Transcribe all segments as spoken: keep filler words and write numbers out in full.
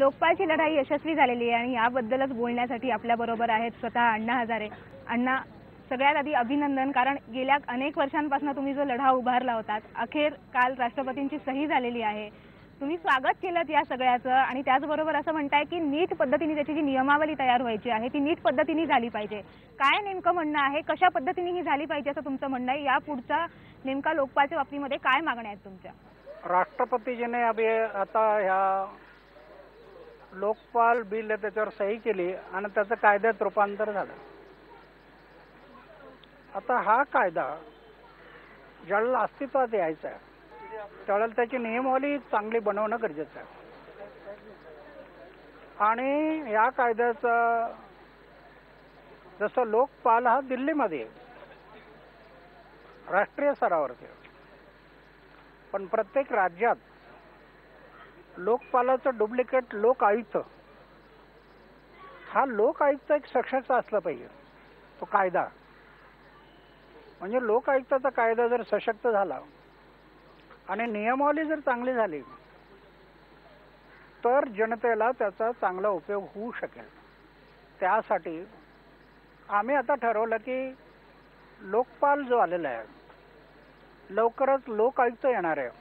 लोकपालची लढाई यशस्वी झालेली आहे आणि याबद्दलच बोलण्यासाठी आपल्या बरोबर आहेत स्वतः अण्णा हजारे। अण्णा, सगळ्यात आधी अभिनंदन, कारण गेल्या अनेक वर्षांपासून तुम्ही जो लढा उभारला होता, अखेर काल राष्ट्रपतींची सही झालेली आहे। तुम्ही स्वागत केलं या सगळ्याचं आणि त्याचबरोबर असं म्हणताय की नीट पद्धतीने त्याची जी नियमावली तयार व्हायची आहे ती नीट पद्धतीने झाली पाहिजे। काय नेमकं म्हणणं आहे, कशा पद्धतीने ही झाली पाहिजे असं तुमचं म्हणणं आहे? या पुढचा नेमका लोकपालच्या बाबतीमध्ये काय मागण्या आहेत तुमच्या? राष्ट्रपतीजीने अभी आता ह्या लोकपाल बिल त्याच्यावर सही केली आणि त्याचं कायद्यात रूपांतर झालं। आता हा कायदा ज्याला अस्तित्वात यायचा आहे त्यावेळेला त्याची नियमावली चांगली बनवणं गरजेचं आहे आणि या कायद्याचं जसं लोकपाल हा दिल्लीमध्ये राष्ट्रीय स्तरावरती, पण प्रत्येक राज्यात लोकपालाचं डुप्लिकेट लोक आयुक्त, हा लोक आयुक्त एक सशक्त असला पाहिजे तो कायदा। म्हणजे लोक आयुक्ताचा कायदा जर सशक्त झाला आणि नियमावली जर चांगली झाली तर जनतेला त्याचा चांगला उपयोग होऊ शकेल। त्यासाठी आम्ही आता ठरवलं की लोकपाल जो आलेला आहे लवकरच लोक आयुक्त येणार आहे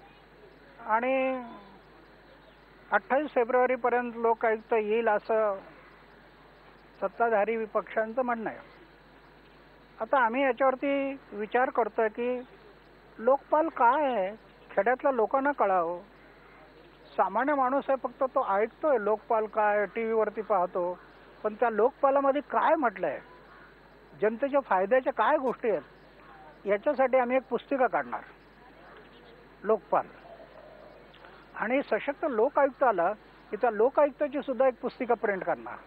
आणि अठ्ठावीस फेब्रुवारी पर्यंत लोक आयुक्त येईल असं सत्ताधारी विपक्षांचं म्हणणं आहे। आता आम्ही याच्यावरती विचार करतोय की लोकपाल काय आहे, खेड्यातल्या लोकांना कळावं। सामान्य माणूस आहे फक्त तो ऐकतोय लोकपाल काय, टी व्हीवरती पाहतो, पण त्या लोकपालामध्ये काय म्हटलंय, जनतेच्या फायद्याच्या काय गोष्टी आहेत, याच्यासाठी आम्ही एक पुस्तिका काढणार लोकपाल, आणि सशक्त लोक आयुक्त आला की त्या लोक आयुक्ताची सुद्धा एक पुस्तिका प्रिंट करणार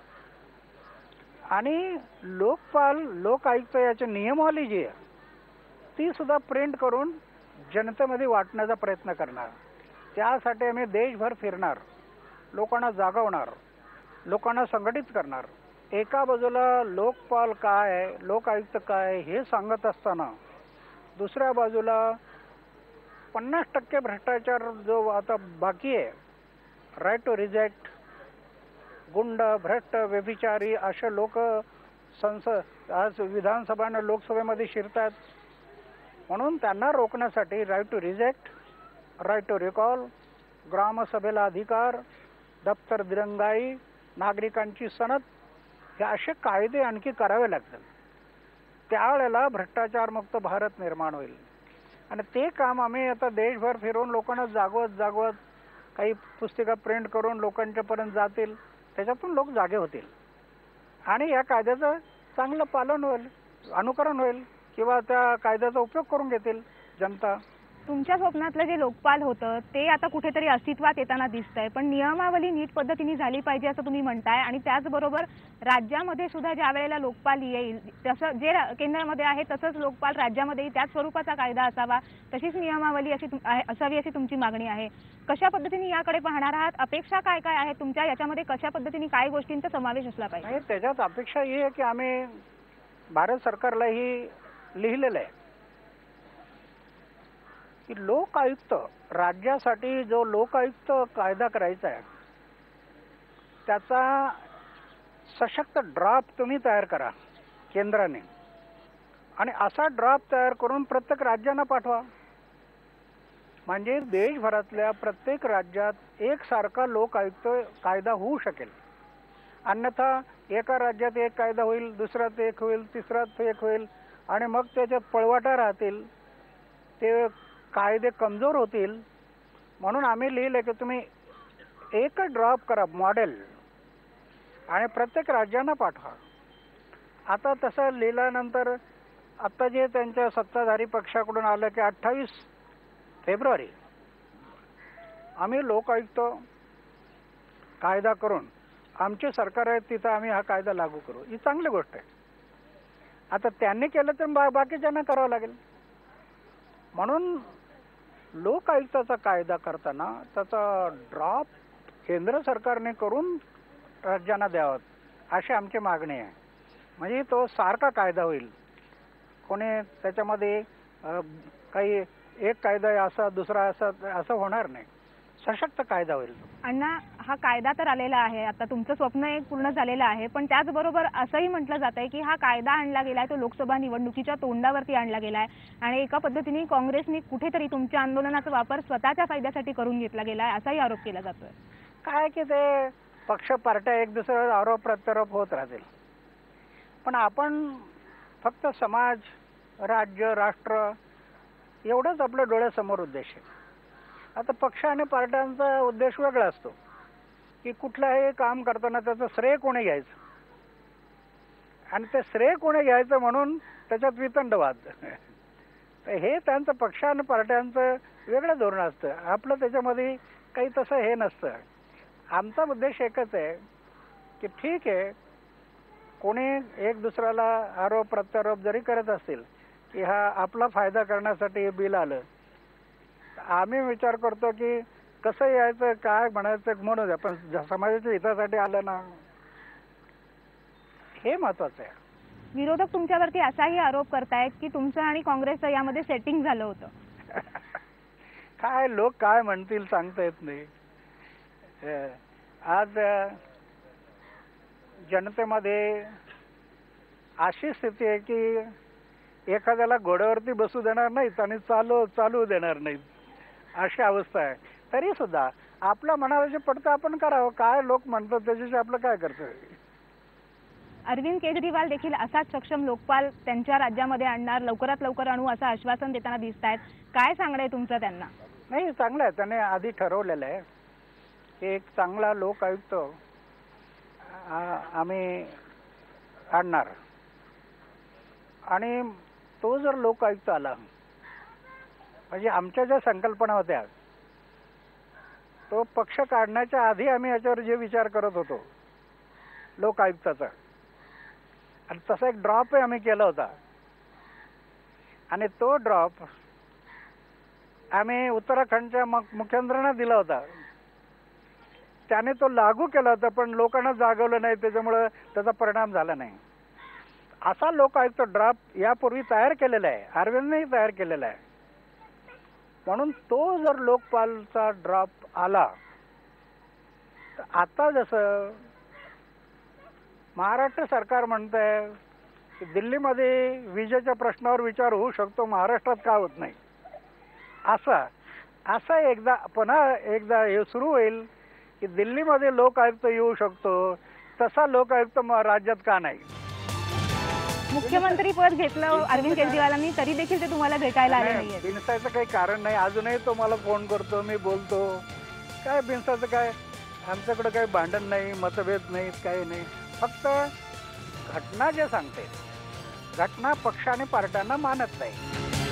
आणि लोकपाल लोक आयुक्त याची नियमावली जी आहे ती सुद्धा प्रिंट करून जनतेमध्ये वाटण्याचा प्रयत्न करणार। त्यासाठी आम्ही देशभर फिरणार, लोकांना जागवणार, लोकांना संघटित करणार। एका बाजूला लोकपाल काय आहे, लोक आयुक्त काय हे सांगत असताना दुसऱ्या बाजूला पन्नास टक्के भ्रष्टाचार जो आता बाकी आहे, राईट टू रिजेक्ट, गुंड, भ्रष्ट, व्यभिचारी असे लोक संसद आज विधानसभा लोकसभेमध्ये शिरतात, म्हणून त्यांना रोखण्यासाठी right to reject, right to recall, ग्रामसभेला अधिकार, दप्तर दिरंगाई, नागरिकांची सनद, हे असे कायदे आणखी करावे लागतील। त्यावेळेला भ्रष्टाचारमुक्त भारत निर्माण होईल आणि ते काम आम्ही आता देशभर फिरून लोकांना जागवत जागवत काही पुस्तिका प्रिंट करून लोकांच्यापर्यंत जातील, त्याच्यातून लोक जागे होतील आणि या कायद्याचं चांगलं पालन होईल, अनुकरण होईल किंवा त्या कायद्याचा उपयोग करून घेतील जनता। तुमच्या स्वप्नातलं जे लोकपाल होतं ते आता कुठेतरी अस्तित्वात येताना दिसतंय, पण नियमावली नीट पद्धतीने झाली पाहिजे असं तुम्ही म्हणताय आणि त्याचबरोबर राज्यामध्ये सुद्धा ज्या वेळेला लोकपाल येईल तसं जे केंद्रामध्ये आहे तसंच लोकपाल राज्यामध्येही त्याच स्वरूपाचा कायदा असावा, तशीच नियमावली अशी असावी अशी तुमची मागणी आहे। कशा पद्धतीने याकडे पाहणार आहात, अपेक्षा काय काय आहे तुमच्या, याच्यामध्ये कशा पद्धतीने काय गोष्टींचा समावेश असला पाहिजे? त्याच्यात अपेक्षा ही आहे की आम्ही भारत सरकारलाही लिहिलेलं आहे की लोक आयुक्त राज्यासाठी जो लोक आयुक्त कायदा करायचा आहे त्याचा सशक्त ड्राफ्ट तुम्ही तयार करा केंद्राने आणि असा ड्राफ्ट तयार करून प्रत्येक राज्यांना पाठवा, म्हणजे देशभरातल्या प्रत्येक राज्यात एकसारखा लोक आयुक्त कायदा होऊ शकेल। अन्यथा एका राज्यात एक कायदा होईल, दुसऱ्यात एक होईल, तिसऱ्यात एक होईल आणि मग त्याच्यात पळवाटा राहतील, ते कायदे कमजोर होतील। म्हणून आम्ही लिहिले की तुम्ही एक ड्राफ्ट करा मॉडेल आणि प्रत्येक राज्यांना पाठवा। आता तसं लिहिल्यानंतर आता जे त्यांच्या सत्ताधारी पक्षाकडून आलं की अठ्ठावीस फेब्रुवारी आम्ही लोक आयुक्त कायदा करून आमचे सरकार आहे तिथं आम्ही हा कायदा लागू करू, ही चांगली गोष्ट आहे। आता त्यांनी केलं तर बा बाकीच्यांना करावं लागेल। म्हणून लोक आयुक्ताचा कायदा करताना त्याचा ड्राफ्ट केंद्र सरकारने करून राज्यांना द्यावा अशी आमची मागणी आहे, म्हणजे तो सारखा कायदा होईल। कोणी त्याच्यामध्ये काही एक कायदा असा दुसरा असा असं होणार नाही, सशक्त कायदा होईल। अण्णा, हा कायदा तर आलेला आहे, आता तुमचं स्वप्न एक पूर्ण झालेलं आहे, पण त्याचबरोबर असंही म्हटलं जात आहे की हा कायदा आणला गेलाय तो लोकसभा निवडणुकीच्या तोंडावरती आणला गेलाय आणि एका पद्धतीने काँग्रेसने कुठेतरी तुमच्या आंदोलनाचा वापर स्वतःच्या फायद्यासाठी करून घेतला गेलाय असाही आरोप केला जातोय. काय की ते पक्ष पार्ट्या एक दुसऱ्यावर आरोप प्रत्यारोप होत राहतील, पण आपण फक्त समाज, राज्य, राष्ट्र एवढंच आपल्या डोळ्यासमोर उद्देश आहे. आता पक्ष आणि पार्ट्यांचा उद्देश वेगळा असतो की कुठलंही काम करताना त्याचं श्रेय कोणी घ्यायचं आणि ते श्रेय कोणी घ्यायचं म्हणून त्याच्यात वितंडवाद. तर हे त्यांचं पक्ष आणि पार्ट्यांचं वेगळं धोरण असतं, आपलं त्याच्यामध्ये काही तसं हे नसतं. आमचा उद्देश एकच आहे की ठीक आहे, कोणी एक दुसऱ्याला आरोप प्रत्यारोप जरी करत असतील की हा आपला फायदा करण्यासाठी हे बिल आलं, आम्ही विचार करतो की कसं यायचं, काय म्हणायचं म्हणू द्या, पण समाजाच्या हितासाठी आलं ना, हे महत्वाचं आहे. विरोधक तुमच्यावरती असाही आरोप करतायत की तुमचं आणि काँग्रेसचं यामध्ये सेटिंग झालं होतं. काय लोक काय म्हणतील सांगता येत नाही. आज जनतेमध्ये अशी स्थिती आहे की एखाद्याला घोड्यावरती बसू देणार नाहीत आणि चालू चालू देणार नाहीत, अशी अवस्था आहे. तरी सुद्धा आपल्या मनाला जे पडतं आपण करावं, काय लोक म्हणतात त्याच्याशी आपलं काय कर्तव्य. अरविंद केजरीवाल देखील असाच सक्षम लोकपाल त्यांच्या राज्यामध्ये आणणार, लवकरात लवकर आणू असं आश्वासन देताना दिसत आहेत. काय सांगणं आहे तुमचं त्यांना? नाही, चांगलं आहे, त्याने आधी ठरवलेलं आहे की एक चांगला लोक आयुक्त आम्ही आणणार आणि तो जर लोक आयुक्त आला, म्हणजे आमच्या ज्या संकल्पना होत्या तो पक्ष काढण्याच्या आधी आम्ही याच्यावर जे विचार करत होतो लोक आयुक्ताचा, आणि तसा एक ड्रॉप आम्ही केला होता आणि तो ड्रॉप आम्ही उत्तराखंडच्या मुख्यमंत्र्यांना दिला होता. त्याने तो लागू केला होता, पण लोकांना जागवलं नाही, त्याच्यामुळे त्याचा परिणाम झाला नाही. असा लोक आयुक्त ड्रॉप यापूर्वी तयार केलेला आहे, अरविंदनेही तयार केलेला आहे. म्हणून तो जर लोकपालचा ड्रॉप आला तर आता जसं महाराष्ट्र सरकार म्हणतंय की दिल्लीमध्ये विजेच्या प्रश्नावर विचार होऊ शकतो, महाराष्ट्रात का होत नाही, असा असा एकदा पुन्हा एकदा हे सुरू होईल की दिल्लीमध्ये लोक आयुक्त येऊ शकतो, तसा लोक आयुक्त राज्यात का नाही. मुख्यमंत्री पद घेतलं अरविंद केजरीवालांनी तरी देखील ते तुम्हाला भेटायला आले नाहीये. बिनसाचं काही कारण नाही. अजूनही तो मला फोन करतो, मी बोलतो. काय बिनसाचं काय, आमच्याकडे काही भांडण नाही, मतभेद नाहीत, काही नाही. फक्त घटना जे सांगते, घटना पक्ष आणि पार्ट्यांना मानत नाही.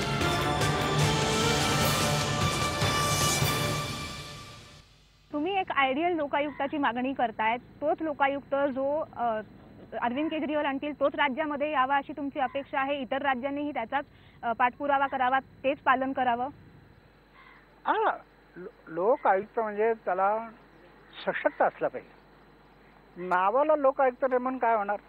तुम्ही एक आयडियल लोकायुक्ताची मागणी करतायत, तोच लोकायुक्त जो अरविंद केजरीवाल आणतील तोच राज्यामध्ये यावा अशी तुमची अपेक्षा आहे. इतर राज्यांनीही त्याचाच पाठपुरावा करावा, तेच पालन करावं. हा, लोक आयुक्त म्हणजे त्याला सशक्त असला पाहिजे. नावाला लोक आयुक्त म्हणून काय होणार.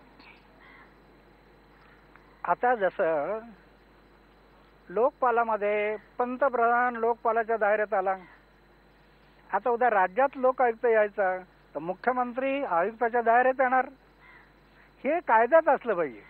आता जसं लोकपालामध्ये पंतप्रधान लोकपालाच्या दायऱ्यात आला, आता उद्या राज्यात लोक आयुक्त यायचा तर मुख्यमंत्री आयुक्ताच्या दायऱ्यात येणार. हे कायद्यात असलं पाहिजे.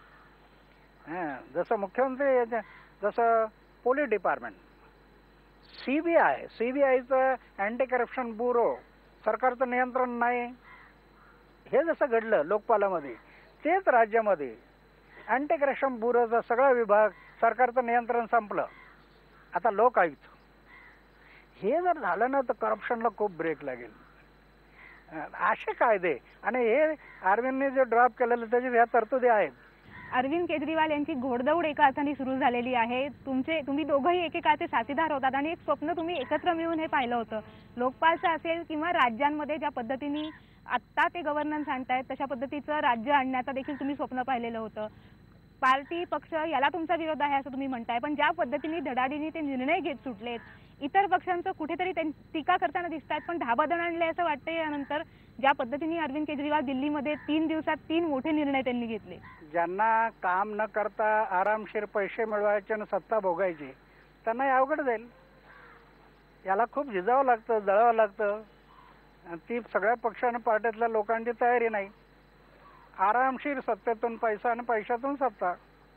जसं मुख्यमंत्री, जसं पोलीस डिपार्टमेंट, सीबीआय सीबीआयचं अँटी करप्शन ब्युरो, सरकारचं नियंत्रण नाही. हे जसं घडलं लोकपालामध्ये, तेच राज्यामध्ये अँटी करप्शन ब्युरोचा सगळा विभाग, सरकारचं नियंत्रण संपलं. आता लोक आयुक्त हे जर झालं ना तर करप्शनला खूप ब्रेक लागेल. असे कायदे आणि हे अरविंदने जे ड्रॉप केलेलं त्याची ह्या तरतुदी आहेत. अरविंद केजरीवाल यांची घोडदौड एका अर्थाने सुरू झालेली आहे. तुमचे तुम्ही दोघंही एकेकाचे साथीदार होतात आणि एक स्वप्न तुम्ही एकत्र मिळून हे पाहिलं होतं. लोकपालचं असेल किंवा राज्यांमध्ये ज्या पद्धतीने आत्ता ते गव्हर्नन्स आणतायत तशा पद्धतीचं राज्य आणण्याचं देखील तुम्ही स्वप्न पाहिलेलं होतं. पार्टी पक्ष याला तुमचा विरोध आहे असं तुम्ही म्हणताय, पण ज्या पद्धतीने धडाडीने ते निर्णय घेत सुटलेत, इतर पक्षांचं कुठेतरी टीका करताना दिसत आहेत, पण धाबादण आणले असं वाटतंय. यानंतर ज्या पद्धतीने अरविंद केजरीवाल दिल्लीमध्ये तीन दिवसात तीन मोठे निर्णय त्यांनी घेतले. ज्यांना काम न करता आरामशीर पैसे मिळवायचे आणि सत्ता भोगायची, त्यांना अवघड जाईल. याला खूप झिजावं लागतं, जळावं लागतं. आणि ती सगळ्या पक्षाने पार्ट्यातल्या लोकांची तयारी नाही. आरामशीर सत्तेतून पैसा आणि पैशातून सत्ता.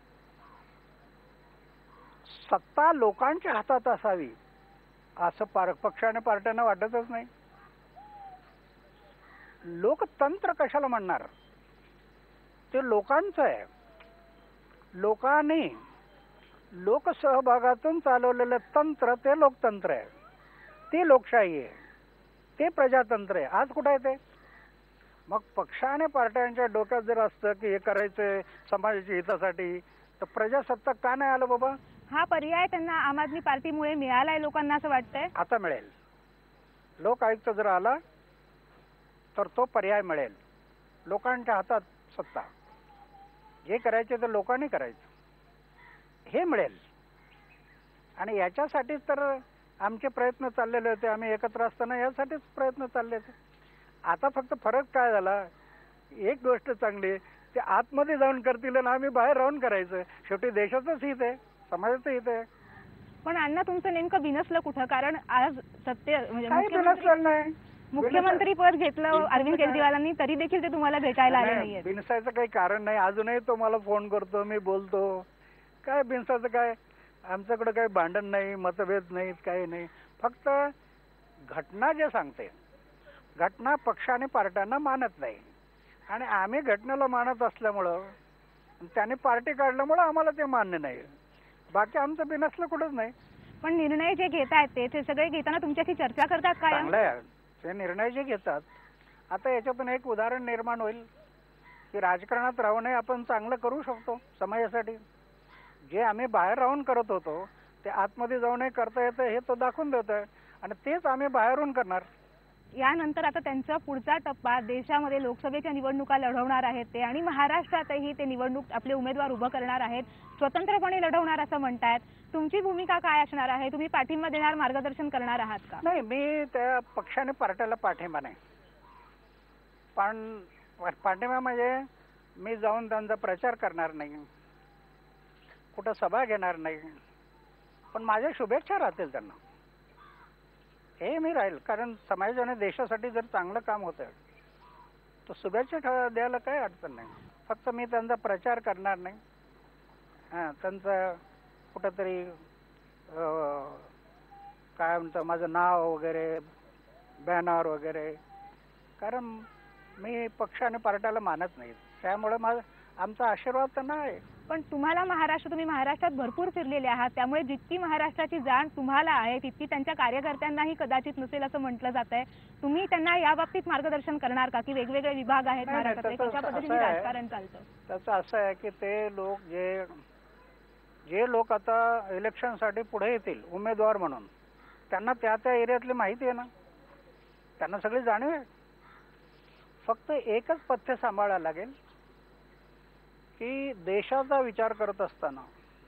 सत्ता लोकांच्या हातात असावी असं पार पक्षाने पार्ट्यांना वाटतच नाही. लोकतंत्र कशाला म्हणणार, ते लोकांचं आहे. लोकांनी लोकसहभागातून चालवलेलं तंत्र ते लोकतंत्र आहे, ती लोकशाही आहे, ते प्रजातंत्र आहे. आज कुठं आहे ते? मग पक्षाने पार्ट्यांच्या डोक्यात जर असतं की हे करायचंय समाजाच्या हितासाठी, तर प्रजासत्ताक का नाही आलं बाबा? हा पर्याय त्यांना आम आदमी पार्टीमुळे मिळालाय लोकांना असं वाटतंय. आता मिळेल. लोक आयुक्त जर आला तर तो पर्याय मिळेल. लोकांच्या हातात सत्ता, जे करायचे ते लोकांनी करायचं, हे मिळेल. आणि याच्यासाठीच तर आमचे प्रयत्न चाललेले होते. आम्ही एकत्र असताना यासाठीच प्रयत्न चालले होते. आता फक्त फरक काय झाला, एक गोष्ट चांगली, ते आतमध्ये जाऊन करतील आणि आम्ही बाहेर राहून करायचं. शेवटी देशाचंच हित आहे, समाजाचं हित आहे. पण अण्णा तुमचं नेमकं बिनसलं कुठं? कारण आज सत्य म्हणजे काही बिनसलं नाही. मुख्यमंत्री पद घेतलं अरविंद केजरीवालांनी, तरी देखील ते तुम्हाला भेटायला आले नाहीये. बिनसायचं काही कारण नाही. अजूनही तो मला फोन करतो, मी बोलतो. काय बिनसायचं काय? आमच्याकडे काही भांडण नाही, मतभेद नाहीत, काही नाही. फक्त घटना जे सांगते, घटना पक्षाने पार्ट्यांना मानत नाही. आणि आम्ही घटनेला मानत असल्यामुळं, त्याने पार्टी काढल्यामुळं आम्हाला ते मान्य नाही. बाकी आमचं बिनसलं कुठंच नाही. पण निर्णय जे घेत आहेत ते ते सगळे घेताना तुमच्याशी चर्चा करतात काय? चांगलं आहे ते निर्णय जे घेतात. आता याच्यातून एक उदाहरण निर्माण होईल की राजकारणात राहूनही आपण चांगलं करू शकतो समाजासाठी. जे आम्ही बाहेर राहून करत होतो ते आतमध्ये जाऊनही करता येतं, हे तो दाखवून देतोय. आणि तेच आम्ही बाहेरून करणार. यानंतर आता त्यांचा पुढचा टप्पा देशामध्ये लोकसभेच्या निवडणुका लढवणार आहेत ते, आणि महाराष्ट्रातही ते निवडणूक आपले उमेदवार उभं करणार आहेत, स्वतंत्रपणे लढवणार असं म्हणतायत. तुमची भूमिका काय असणार आहे? तुम्ही पाठिंबा देणार, मार्गदर्शन करणार आहात का? नाही, मी त्या पक्षाने पार्ट्याला पाठिंबा नाही. पण पाठिंबा म्हणजे मी जाऊन त्यांचा प्रचार करणार नाही, कुठं सभा घेणार नाही. पण माझ्या शुभेच्छा राहतील त्यांना, हे मी राहील. कारण समाजाने देशासाठी जर चांगलं काम होतं तर शुभेच्छा द्यायला काही अडचण नाही. फक्त मी त्यांचा प्रचार करणार नाही. हां, त्यांचं कुठंतरी काय म्हणतं माझं नाव वगैरे, बॅनर वगैरे, कारण मी पक्ष आणि पार्ट्याला मानत नाही. त्यामुळे माझा आमचा आशीर्वाद त्यांना आहे. पण तुम्हाला महाराष्ट्र, तुम्ही महाराष्ट्रात भरपूर फिरलेले आहात, त्यामुळे जितकी महाराष्ट्राची जाण तुम्हाला आहे तितकी त्यांच्या कार्यकर्त्यांनाही कदाचित नसेल असं म्हटलं जात आहे. तुम्ही त्यांना या बाबतीत मार्गदर्शन करणार का की वेगवेगळे विभाग आहेत महाराष्ट्रात, कशा पद्धतीने राजकारण चालतं? त्याचं असं आहे की ते लोक जे जे लोक आता इलेक्शनसाठी पुढे येतील उमेदवार म्हणून, त्यांना त्या त्या एरियातली माहिती आहे ना, त्यांना सगळी जाणीव आहे. फक्त एकच पथ्य सांभाळायला लागेल की देशाचा विचार करत असताना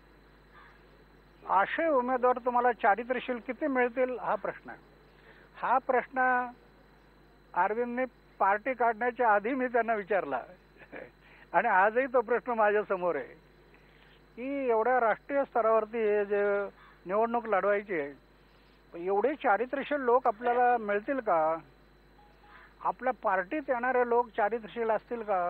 असे उमेदवार तुम्हाला चारित्र्यशील किती मिळतील हा प्रश्न आहे. हा प्रश्न अरविंदने पार्टी काढण्याच्या आधी मी त्यांना विचारला आणि आजही तो प्रश्न माझ्या समोर आहे की एवढ्या राष्ट्रीय स्तरावरती हे जे निवडणूक लढवायची आहे, एवढे चारित्र्यशील लोक आपल्याला मिळतील का? आपल्या पार्टीत येणारे लोक चारित्र्यशील असतील का?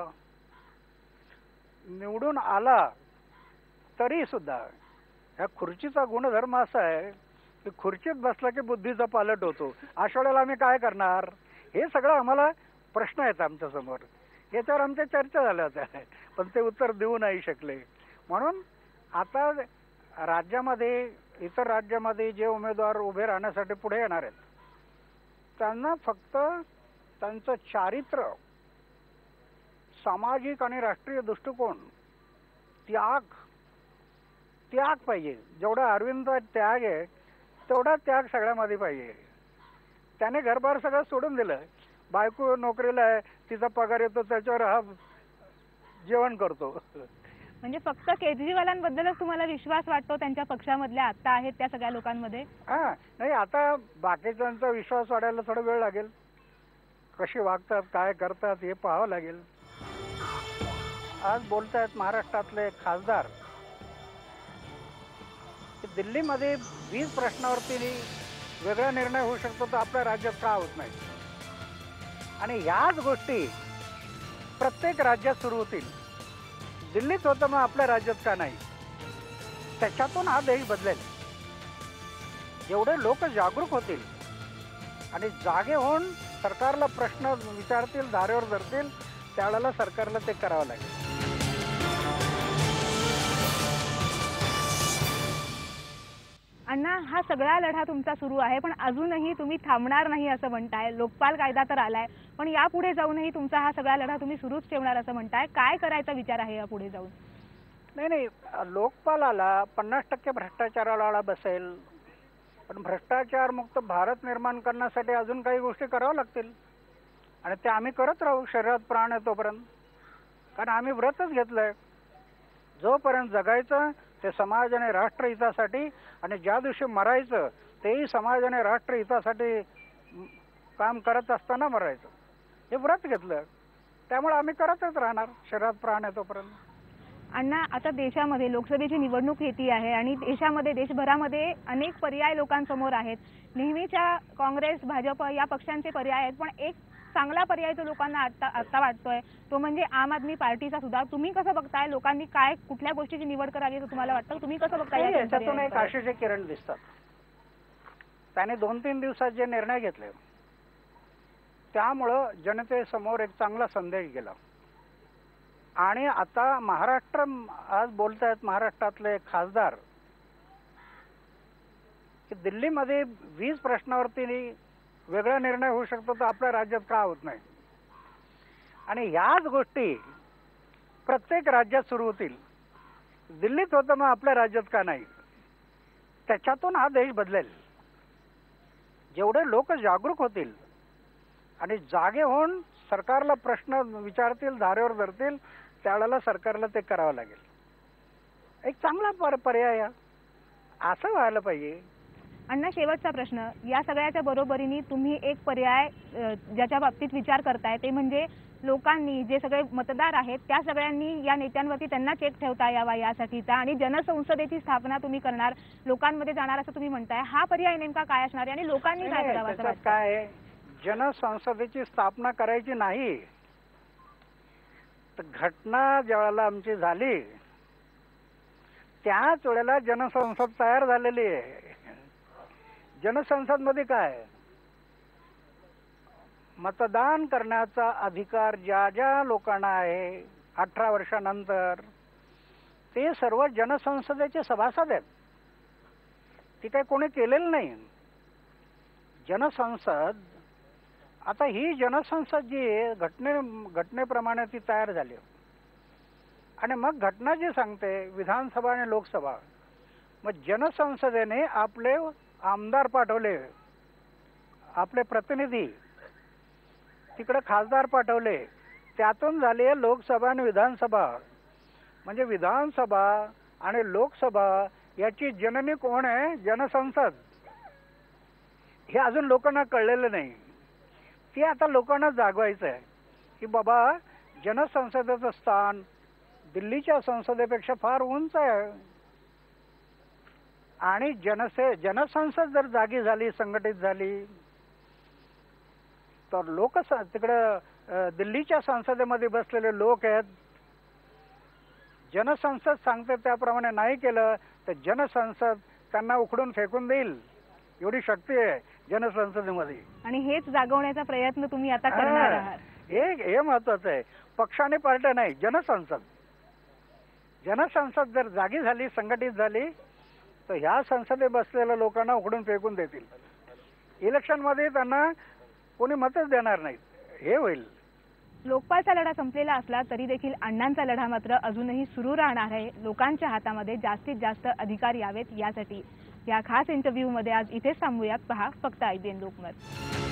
निवडून आला तरी सुद्धा ह्या खुर्चीचा गुणधर्म असा आहे की खुर्चीत बसला की बुद्धीचा पालट होतो. अशा वेळेला आम्ही काय करणार? हे सगळं आम्हाला प्रश्न आहेत आमच्या समोर. याच्यावर आमच्या चर्चा झाल्या होत्या, पण ते उत्तर देऊ नाही शकले. म्हणून आता राज्यामध्ये, इतर राज्यामध्ये जे उमेदवार उभे राहण्यासाठी पुढे येणार आहेत त्यांना फक्त त्यांचं चारित्र्य, सामाजिक आणि राष्ट्रीय दृष्टिकोन, त्याग त्याग पाहिजे. जेवढा अरविंदचा त्याग आहे तेवढा त्याग सगळ्यामध्ये पाहिजे. त्याने घरबार सगळं सोडून दिलं. बायको नोकरीला आहे, तिचा पगार येतो, त्याच्यावर हा जेवण करतो. म्हणजे फक्त केजरीवालांबद्दलच तुम्हाला विश्वास वाटतो त्यांच्या पक्षामधल्या आता आहेत त्या सगळ्या लोकांमध्ये? हा, नाही, आता बाकीच्यांचा विश्वास वाढायला थोडा वेळ लागेल. कशी वागतात, काय करतात हे पाहावं लागेल. आज बोलतायत महाराष्ट्रातले खासदार दिल्लीमध्ये वीज प्रश्नावरती वेगळा निर्णय होऊ शकतो, तर आपल्या राज्यात का होत नाही? आणि ह्याच गोष्टी प्रत्येक राज्यात सुरू होतील. दिल्लीत होतं, मग आपल्या राज्यात का नाही? त्याच्यातून हा देश बदलेल. जेवढे लोक जागरूक होतील आणि जागे होऊन सरकारला प्रश्न विचारतील, धारेवर धरतील, त्यावेळेला सरकारला ते करावं लागेल. अण्णा, हा सगळा लढा तुमचा सुरू आहे, पण अजूनही तुम्ही थांबणार नाही असं म्हणताय. लोकपाल कायदा तर आलाय, पण यापुढे जाऊनही तुमचा हा सगळा लढा तुम्ही सुरूच ठेवणार असं म्हणताय. काय करायचा विचार आहे यापुढे जाऊन? नाही नाही, लोकपालाला पन्नास टक्के भ्रष्टाचाराला आळा बसेल, पण भ्रष्टाचार मुक्त भारत निर्माण करण्यासाठी अजून काही गोष्टी कराव्या लागतील आणि ते आम्ही करत राहू शरीरात प्राण आहे तोपर्यंत. कारण आम्ही व्रतच घेतलंय, जोपर्यंत जगायचं ते समाज आणि राष्ट्रहितासाठी, आणि ज्या दिवशी मरायचं तेही समाज आणि राष्ट्रहितासाठी काम करत असताना मरायचं. हे व्रत घेतलं, त्यामुळे आम्ही करतच राहणार शरीरात प्राण आहे तोपर्यंत. अण्णा, आता देशामध्ये लोकसभेची निवडणूक येते आहे आणि देशामध्ये देशभरामध्ये अनेक पर्याय लोकांसमोर आहेत. नेहमीच्या काँग्रेस भाजप या पक्षांचे पर्याय आहेत, पण एक चांगला पर्याय जो लोकांना आता आता वाटतोय तो म्हणजे आम आदमी पार्टीचा सुद्धा. तुम्ही कसं बघताय? लोकांनी काय कुठल्या गोष्टीची निवड करावी असं तुम्हाला वाटतं? तुम्ही कसं बघताय? याच्यातून एक आशेचे किरण दिसतात. त्याने दोन तीन दिवसात जे निर्णय घेतले त्यामुळं जनतेसमोर एक चांगला संदेश गेला. आणि आता महाराष्ट्र आज बोलतायत महाराष्ट्रातले खासदार की दिल्लीमध्ये वीज प्रश्नावरती वेगळा निर्णय होऊ शकतो, तर आपल्या राज्यात का होत नाही? आणि ह्याच गोष्टी प्रत्येक राज्यात सुरू होतील. दिल्लीत होतं, मग आपल्या राज्यात का नाही? त्याच्यातून हा देश बदलेल. जेवढे लोक जागरूक होतील आणि जागे होऊन सरकारला प्रश्न विचारतील, धारेवर धरतील, त्यावेळेला सरकारला ते करावं लागेल. एक चांगला पर पर्याय असं व्हायला पाहिजे. अण्णा, शेवटचा प्रश्न. या सगळ्याच्या बरोबरीने तुम्ही एक पर्याय ज्याच्या बाबतीत विचार करताय ते म्हणजे लोकांनी, जे सगळे मतदार आहेत त्या सगळ्यांनी या नेत्यांवरती त्यांना चेक ठेवता यावा यासाठीचा, आणि जनसंसदेची स्थापना तुम्ही करणार, लोकांमध्ये जाणार असं तुम्ही म्हणताय. हा पर्याय नेमका काय असणार आहे आणि लोकांनी काय करावं असं वाटतं? काय, जनसंसदेची स्थापना करायची नाही तर घटना ज्यावेळेला आमची झाली त्याच वेळेला जनसंसद तयार झालेली आहे. जनसंसद मध्ये काय, मतदान करण्याचा अधिकार ज्या ज्या लोकांना आहे अठरा वर्षानंतर, ते सर्व जनसंसदेचे सभासद आहेत. ती काही कोणी केलेलं नाही. जनसंसद, आता ही जनसंसद जी आहे घटने घटनेप्रमाणे ती तयार झाली आणि मग घटना जी सांगते विधानसभा आणि लोकसभा, मग जनसंसदेने आपले आमदार पाठवले, आपले प्रतिनिधी तिकडे खासदार पाठवले, त्यातून झाली आहे लोकसभा आणि विधानसभा. म्हणजे विधानसभा आणि लोकसभा याची जननी कोण आहे? जनसंसद. हे अजून लोकांना कळलेलं नाही. ते आता लोकांना जागवायचं आहे की बाबा जनसंसदेचं स्थान दिल्लीच्या संसदेपेक्षा फार उंच आहे. आणि जनसे जनसंसद जर जागी झाली, संघटित झाली, तर लोक तिकडे दिल्लीच्या संसदेमध्ये बसलेले लोक आहेत, जनसंसद सांगते त्याप्रमाणे नाही केलं तर जनसंसद त्यांना उखडून फेकून देईल. एवढी शक्ती आहे जनसंसदेमध्ये. आणि हेच जागवण्याचा प्रयत्न तुम्ही आता करणार आहात. हे हे महत्वाचं आहे. पक्ष आणि पार्ट्या नाही, जनसंसद. जनसंसद जर जागी झाली, संघटित झाली, तर ह्या संसदेत बसलेल्या लोकांना उकडून फेकून देतील. इलेक्शन मध्ये त्यांना कोणी मतच देणार नाही. हे होईल. लोकपालचा लढा संपलेला असला तरी देखील अण्णांचा लढा मात्र अजूनही सुरू राहणार आहे. लोकांच्या हातामध्ये जास्तीत जास्त अधिकार यावेत यासाठी. या खास इंटरव्ह्यू मध्ये आज इथेच थांबूयात. पहा फक्त आयबीएन लोकमत.